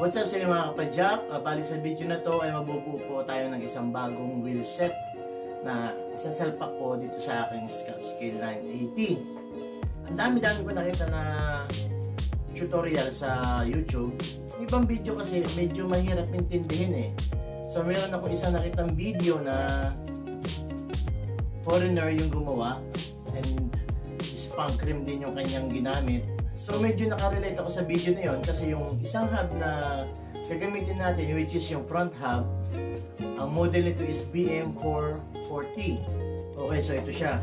What's up sa inyo mga kapadyak? Bali sa video na to ay mabubuo po tayo ng isang bagong wheel set na isasalpak po dito sa aking Scale 980. Ang dami-dami ko nakita na tutorial sa YouTube. Ibang video kasi medyo mahirap intindihin eh. So meron ako isang nakitang video na foreigner yung gumawa and spunk rim din yung kanyang ginamit. So medyo nakarelate ako sa video na yon kasi yung isang hub na gagamitin natin, which is yung front hub, ang model nito is BM440. Okay, so ito siya.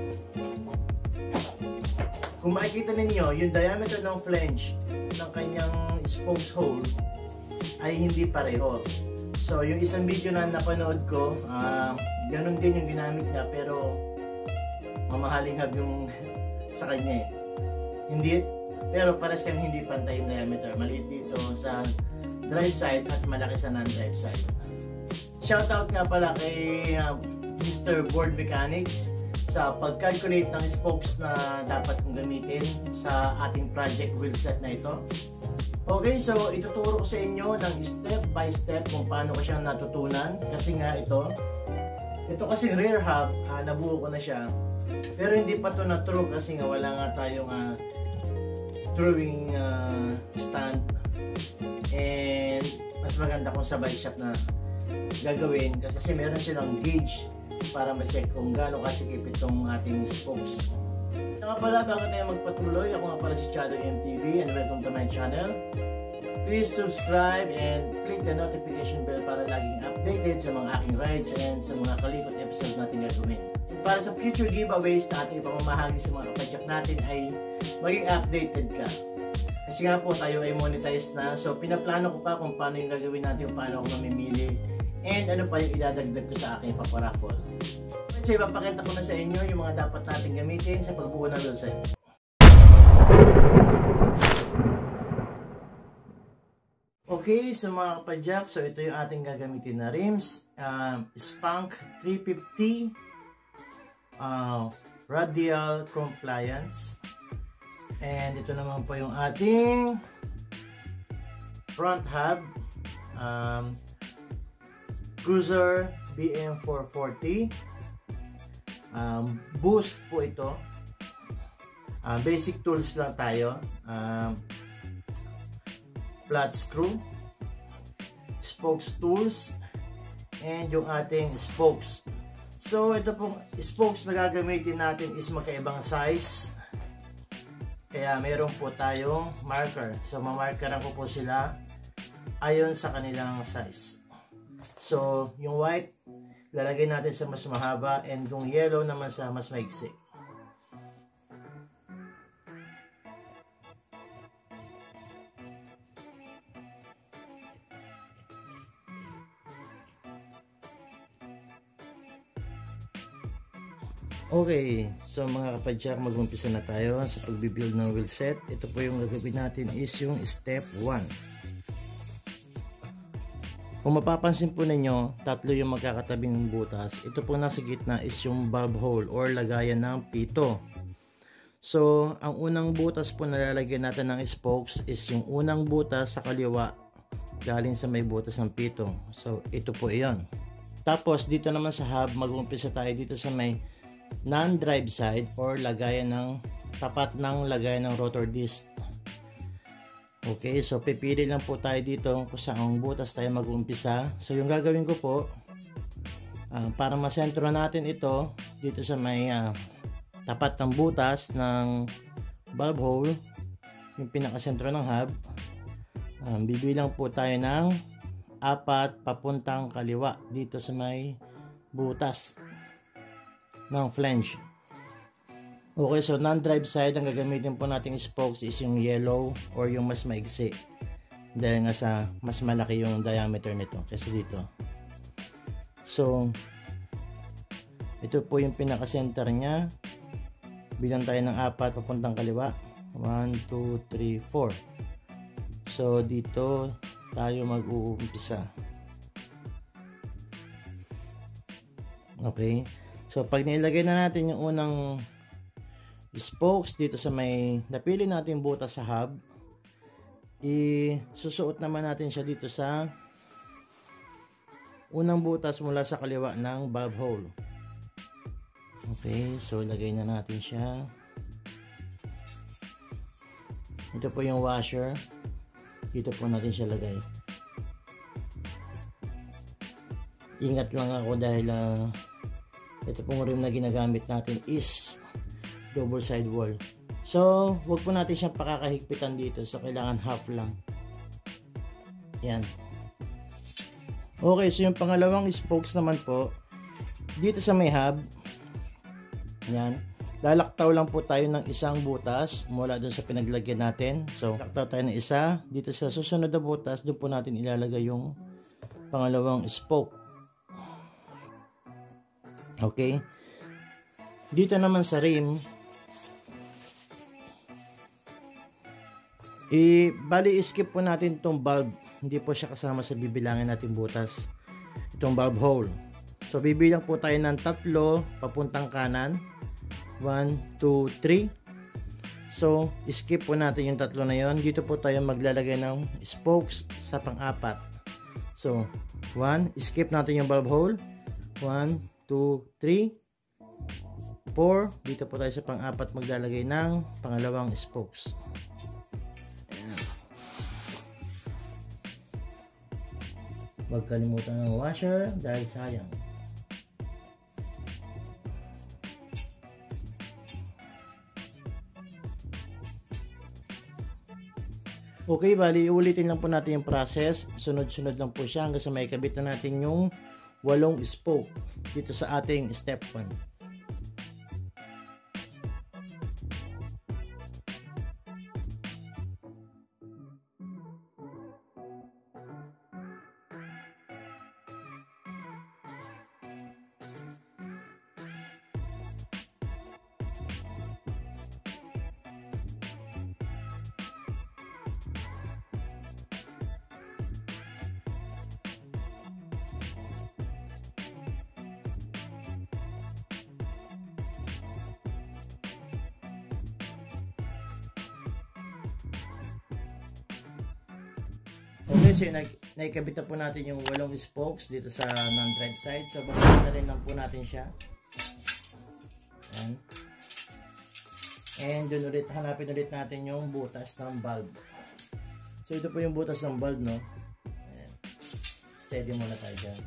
Kung makikita ninyo, yung diameter ng flange ng kanyang spokes hole ay hindi pareho. So yung isang video na napanood ko, ganun din yung ginamit niya, pero mamahaling hub yung sa kanya eh. Pero pares kang hindi pantay yung diameter. Maliit dito sa drive side at malaki sa non-drive side. Shoutout nga pala kay Mr. Board Mechanics sa pag-calculate ng spokes na dapat kong gamitin sa ating project wheel set na ito. Okay, so ituturo ko sa inyo ng step by step kung paano ko siyang natutunan. Kasi nga ito kasi rear hub, nabuo ko na siya. Pero hindi pa ito na true kasi nga wala nga tayong drawing stand, and mas maganda kung sabay shop na gagawin kasi meron silang gauge para ma-check kung gaano kasikip itong ating spokes. Saka pala, bago tayo magpatuloy, ako nga pala si Shadow MTV and welcome to my channel. Please subscribe and click the notification bell para laging updated sa mga aking rides and sa mga kalikot episode natin gagawin. Para sa future giveaways na ating ipamamahagi sa mga kapadyak natin ay maging updated ka. Kasi nga po tayo ay monetize na, so pinaplano ko pa kung paano yung gagawin natin, kung paano ako mamimili, and ano pa yung idadagdag ko sa aking paparaffle. So ipapakita ko na sa inyo yung mga dapat natin gamitin sa pagbuo ng wheel set. Okay, so mga kapadyak, so ito yung ating gagamitin na rims. Spunk 350 radial compliance, and ito naman po yung ating front hub, Cruiser BM440, boost po ito. Basic tools lang tayo, flat screw, spokes tools, and yung ating spokes. So ito pong spokes na gagamitin natin is magkaibang size. Kaya meron po tayong marker. So mamarkeran ko po sila ayon sa kanilang size. So yung white lalagay natin sa mas mahaba, and yung yellow naman sa mas maigsi. Okay, so mga kapadyak, mag-umpisa na tayo sa pagbibuild ng wheel set. Ito po yung gagawin natin is yung step 1. Kung mapapansin po ninyo, tatlo yung magkakatabing butas. Ito po nasa gitna is yung bulb hole or lagayan ng pito. So, ang unang butas po na lalagyan natin ng spokes is yung unang butas sa kaliwa galing sa may butas ng pito. So, ito po iyon. Tapos, dito naman sa hub, mag-umpisa tayo dito sa may non-drive side or lagayan ng tapat ng lagayan ng rotor disc. Okay, so pipili lang po tayo dito kung saan butas tayo mag-uumpisa. So yung gagawin ko po, para masentro natin ito dito sa may tapat ng butas ng bulb hole, yung pinakasentro ng hub, bibilang po tayo ng 4 papuntang kaliwa dito sa may butas ng flange. Okay, so non-drive side, ang gagamitin po nating spokes is yung yellow or yung mas maigsi, dahil nga sa mas malaki yung diameter nito kasi dito. So ito po yung pinaka-center nya. Bilang tayo ng 4 papuntang kaliwa. 1, 2, 3, 4. So dito tayo mag-uumpisa. Okay, so pag nilagay na natin yung unang spokes dito sa may napili natin butas sa hub, Isusuot naman natin siya dito sa unang butas mula sa kaliwa ng valve hole. Okay, so ilagay na natin siya. Ito po yung washer. Dito po natin siya lagay. Ingat lang ako dahil ito pong rim na ginagamit natin is double side wall. So, huwag po natin siyang pakakahigpitan dito. So, kailangan half lang. Yan. Okay, so yung pangalawang spokes naman po, dito sa may hub, yan, lalaktaw lang po tayo ng isang butas mula dun sa pinaglagyan natin. So, laktaw tayo ng isa. Dito sa susunod na butas, dun po natin ilalagay yung pangalawang spoke. Okay. Dito naman sa rim, bali skip po natin itong valve. Hindi po siya kasama sa bibilangin natin butas. Itong valve hole. So, bibilang po tayo ng 3 papuntang kanan. 1, 2, 3. So, skip po natin yung 3 na yon. Dito po tayo maglalagay ng spokes sa pang-apat. So, 1, skip natin yung valve hole. 1, 2, 3, 4. Dito po tayo sa pang-apat maglalagay ng pangalawang spokes. Ayan. Huwag kalimutan ng washer dahil sayang. Okay, bali ulitin lang po natin yung process. Sunod-sunod lang po siya hanggang sa may kabit na natin yung 8 spoke dito sa ating step 1. Okay, so naikabit na po natin yung 8 spokes dito sa non-drive side. So, babalik na rin lang po natin siya. Ayan. And dun ulit, hanapin ulit natin yung butas ng valve. So, ito po yung butas ng valve, no? Ayan. Steady muna tayo dyan.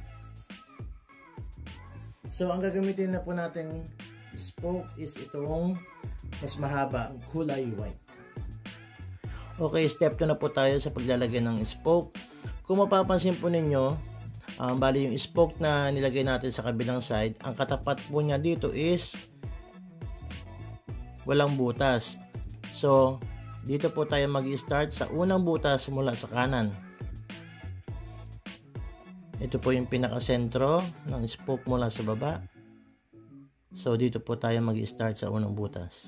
So, ang gagamitin na po natin spoke is itong mas mahaba, kulay white. Okay, step 2 na po tayo sa paglalagay ng spoke. Kung mapapansin po ninyo, bali yung spoke na nilagay natin sa kabilang side, ang katapat po niya dito is walang butas. So, dito po tayo mag-start sa unang butas mula sa kanan. Ito po yung pinakasentro ng spoke mula sa baba. So, dito po tayo mag-start sa unang butas.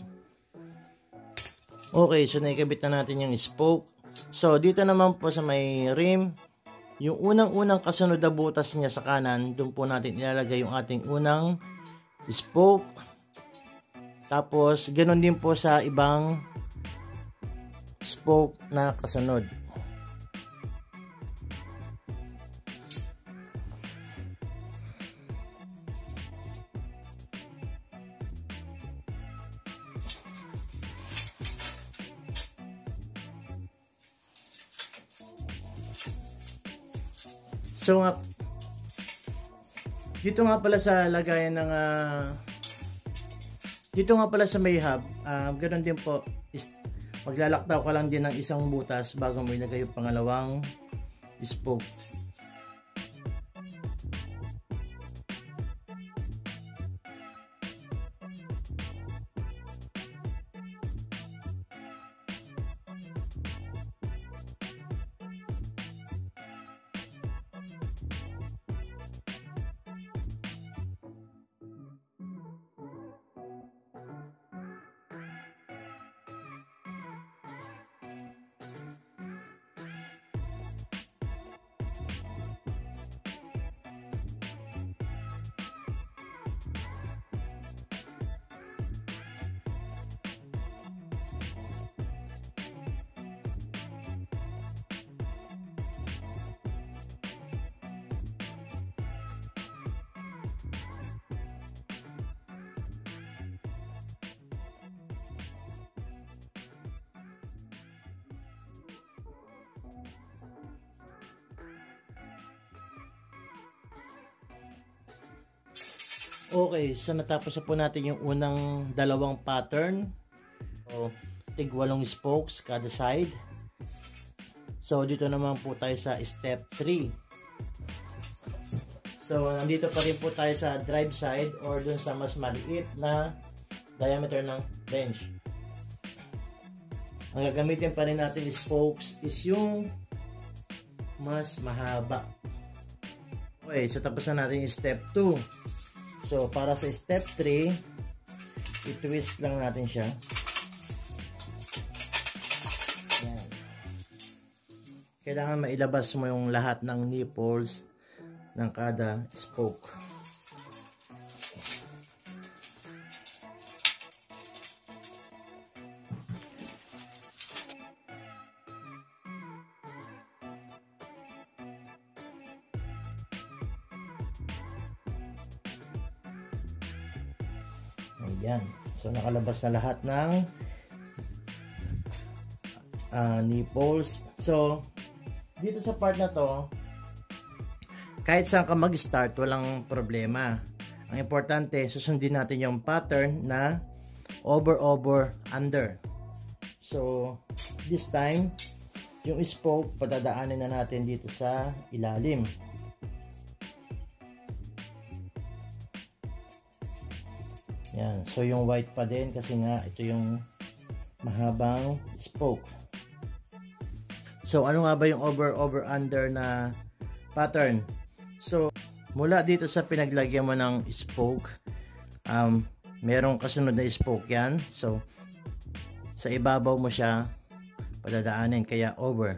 Okay, so naikabit na natin yung spoke. So, dito naman po sa may rim, yung unang-unang kasunod na butas niya sa kanan, doon po natin ilalagay yung ating unang spoke. Tapos, ganoon din po sa ibang spoke na kasunod. So nga, dito nga pala sa lagayan ng dito nga pala sa may hub, ganoon din po, maglalaktaw ka lang din ng isang butas bago mo ilagay yung pangalawang spoke. Okay, so natapos na po natin yung unang dalawang pattern. So, tig 8 spokes kada side. So, dito naman po tayo sa step 3. So, nandito pa rin po tayo sa drive side or dun sa mas maliit na diameter ng flange. Ang gagamitin pa rin natin spokes is yung mas mahaba. Okay, so tapos na natin yung step 2. So, para sa step 3, i-twist lang natin siya. Yan. Kailangan mailabas mo yung lahat ng nipples ng kada spoke. Ayan. So, nakalabas na lahat ng nipples. So, dito sa part na to, kahit saan ka mag-start, walang problema. Ang importante, susundin natin yung pattern na over, under. So, this time, yung spoke, patadaanin na natin dito sa ilalim. Yan. So, yung white pa din kasi nga ito yung mahabang spoke. So, ano nga ba yung over, under na pattern? So, mula dito sa pinaglagyan mo ng spoke, merong kasunod na spoke yan. So, sa ibabaw mo siya padadaanin. Kaya over,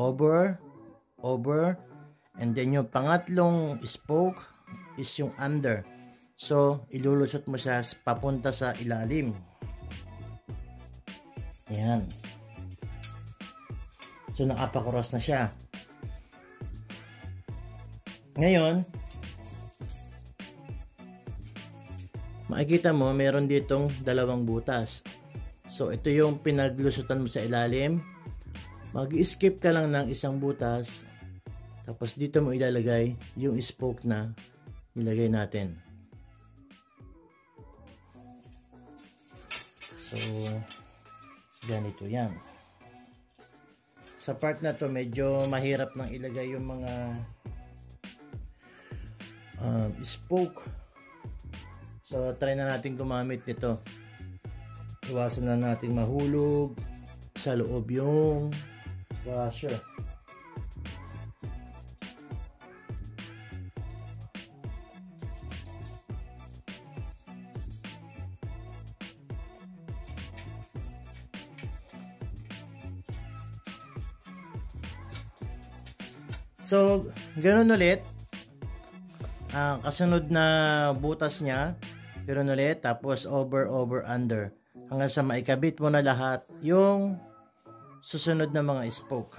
and then yung pangatlong spoke is yung under. So, ilulusot mo siya papunta sa ilalim. Yan. So, nakapakross na siya. Ngayon, makikita mo, meron ditong dalawang butas. So, ito yung pinaglusutan mo sa ilalim. Mag-skip ka lang ng isang butas. Tapos, dito mo ilalagay yung spoke na nilagay natin. So, ganito yan. Sa part na to, medyo mahirap nang ilagay yung mga spoke. So, try na natin gumamit nito. Iwasan na natin mahulog sa loob yung washer. So, ganun ulit. Kasunod na butas niya, ganun ulit. Tapos over, under. Hanggang sa maikabit mo na lahat yung susunod na mga spoke.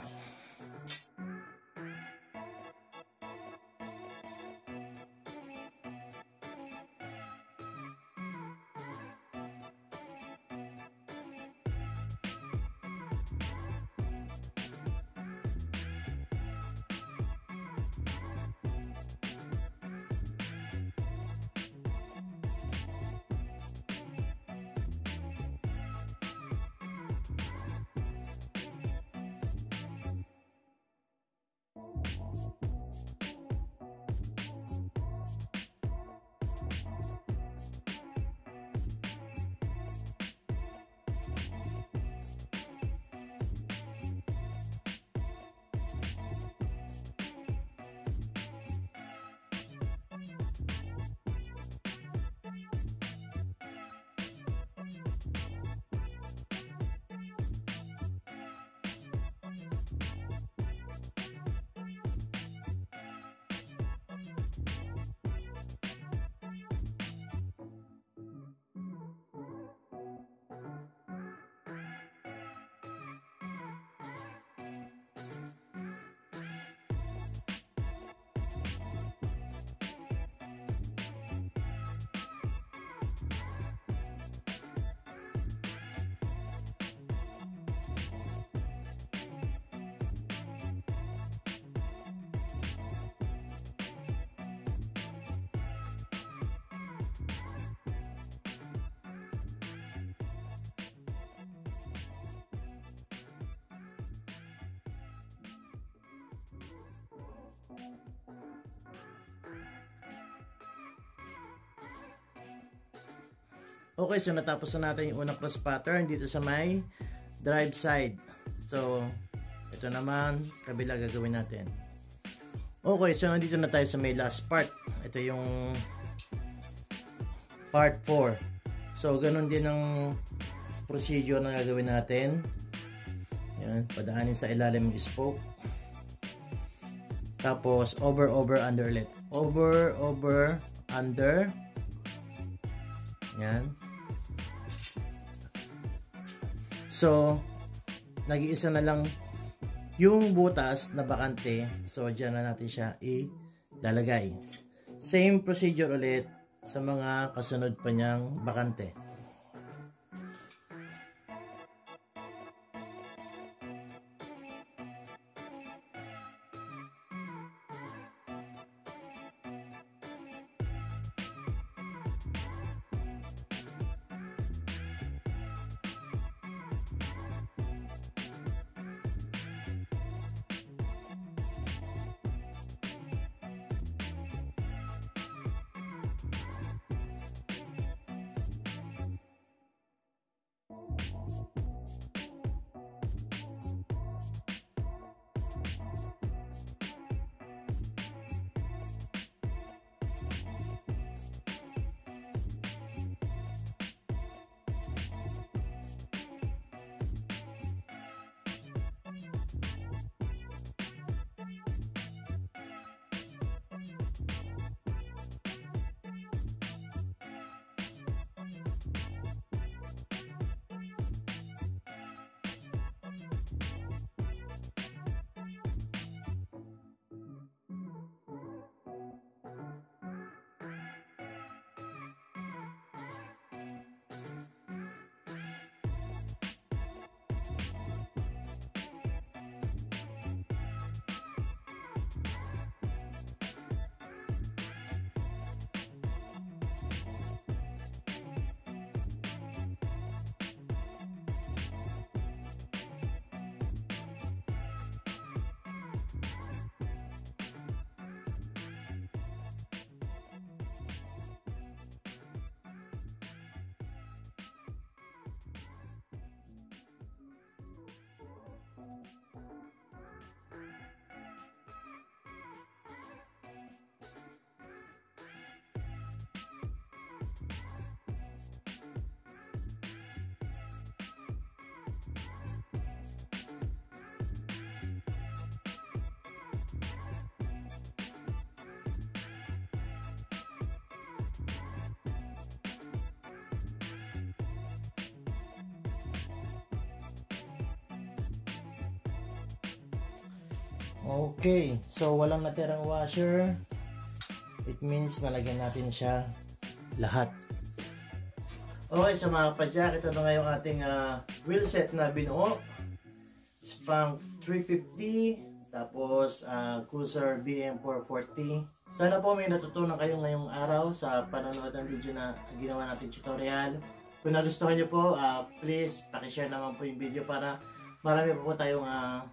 Okay, so natapos na natin yung unang cross pattern dito sa may drive side. So, ito naman, kabila gagawin natin. Okay, so nandito na tayo sa may last part. Ito yung part 4. So, ganun din ang procedure na gagawin natin. Yan, padaanin sa ilalim ng spoke. Tapos, over, under ulit. Over, under. Yan. So, nag-iisa na lang yung butas na bakante. So, dyan na natin siya ilalagay. Same procedure ulit sa mga kasunod pa niyang bakante. Okay, so walang natirang washer. It means nalagyan natin siya lahat. Okay, so mga kapadyak, ito na nga yung ating wheel set na binuo. Spank 350, tapos Cruiser BM440. Sana po may natutunan kayo ngayong araw sa panonood ng video na ginawa natin tutorial. Kung nagustuhan nyo po, please pakishare naman po yung video para marami po tayong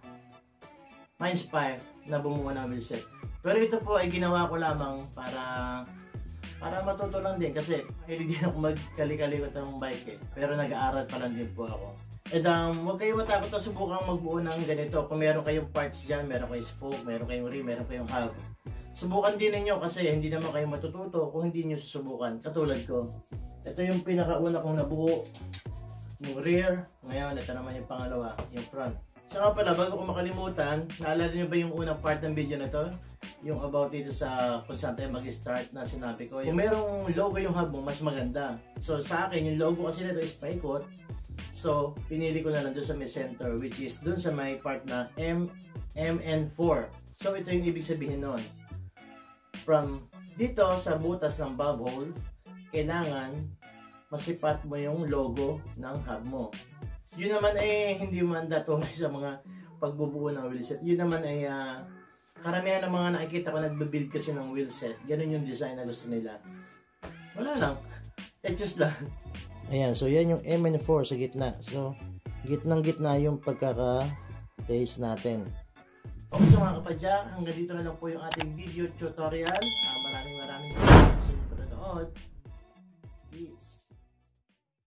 ma-inspire na bumuo ng wheel set. Pero ito po ay ginawa ko lamang para matuto lang din kasi hilig din ako magkali-kalikot ng bike Pero nag-aaral pa lang din po ako. Huwag kayong matakot na subukang magbuo ng ganito. Kung meron kayong parts dyan, meron kayong spoke, meron kayong rim, meron kayong hub. Subukan din ninyo kasi hindi naman kayo matututo kung hindi nyo susubukan. Katulad ko. Ito yung pinakauna kong nabuo. Yung rear. Ngayon, ito naman yung pangalawa, yung front. Saka pala, bago ko makalimutan, naalala niyo ba yung unang part ng video na to? Yung about dito sa kung saan tayo mag-start na sinabi ko. Kung merong logo yung hub mo, mas maganda. So sa akin, yung logo kasi nito is paikot. So, pinili ko na lang doon sa may center, which is doon sa may part na MN4. So, ito yung ibig sabihin nun. From dito sa butas ng bob hole, kailangan masipat mo yung logo ng hub mo. Yun naman ay hindi mandatory sa mga pagbubuo ng wheel set. Yun naman ay karamihan ng mga nakikita ko nagbe-build kasi ng wheel set. Ganun yung design na gusto nila. Wala lang. Just lang. Ayan, so yan yung MN4 sa gitna. So, gitnang-gitna yung pagkaka-taste natin. Okay, so mga kapadyak, hanggang dito na lang po yung ating video tutorial. Maraming salamat sa inyong panonood.